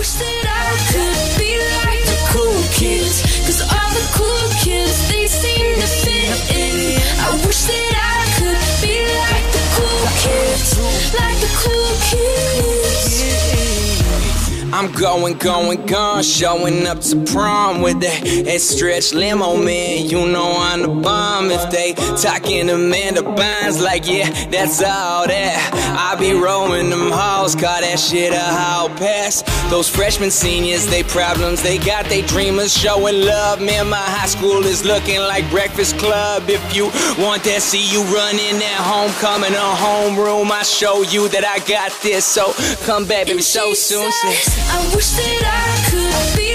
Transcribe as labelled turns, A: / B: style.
A: wish that I could be like the cool kids, 'cause all the cool kids, they seem to fit in. I wish that I could be like the cool kids, like the cool kids.
B: I'm going, gone, showing up to prom with that stretch limo, man. You know I'm the bomb. If they talking Amanda Bynes, like, yeah, that's all that. I be rolling them halls, call that shit a hall pass. Those freshmen, seniors, they problems, they got they dreamers showing love. Man, my high school is looking like Breakfast Club. If you want that, see you running that homecoming or homeroom, I show you that I got this. So come back, baby, so soon.
A: I wish that I could be